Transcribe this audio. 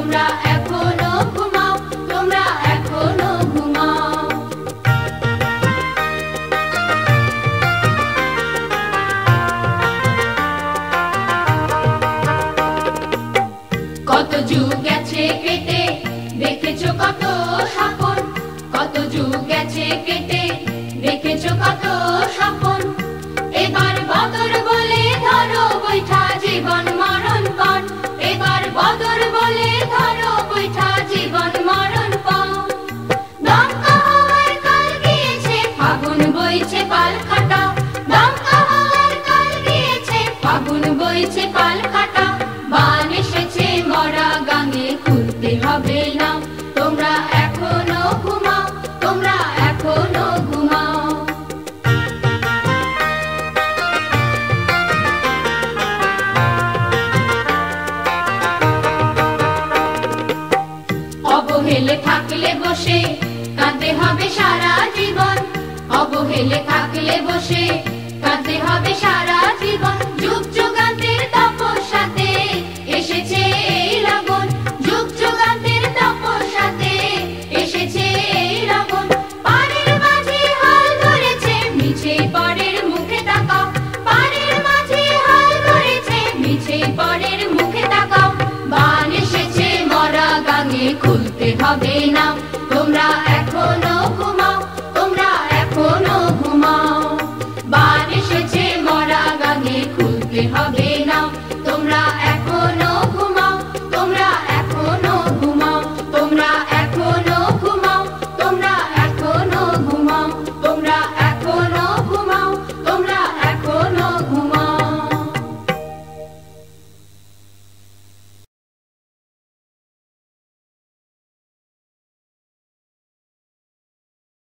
তোমরা এখনো ঘুমাও, তোমরা এখনো ঘুমাও। কত যুগ গেছে কেটে, দেখেছো কত স্বপন, কত যুগ গেছে কেটে, দেখেছো কত স্বপন। এবার বদর বলে ধরো বৈঠা জীবন মরণ পণ, এবার বদর বলে ধরো বৈঠা জীবন মরণ পণ। দমকা হওয়ার কাল গিয়েছে, ফাগুন বইছে পাল খাটা, দমকা হওয়ার কাল গিয়েছে, ফাগুন বইছে পাল খাটা। বান এসেছে মরা গাঙে, খুলতে হবে না, তোমরা এখনো ঘুমাও, তোমরা এখনো ঘুমাও। অবহেলে থাকলে বসে কাঁদতে হবে সারা জীবন, অবহেলে থাকলে বসে কাঁদতে হবে সারা জীবন। যুগ যুগান্তের তপস্যাতে এসেছে এই লগন, যুগ যুগান্তের তপস্যাতে এসেছে এই লগন। পারের মাঝে হাল ধরেছে, মিছে পরের মুখে তাকাও, পারের মাঝে হাল ধরেছে, মিছে পরের মুখে তাকাও। বান এসেছে মরা গাঙে, খুলতে হবে না,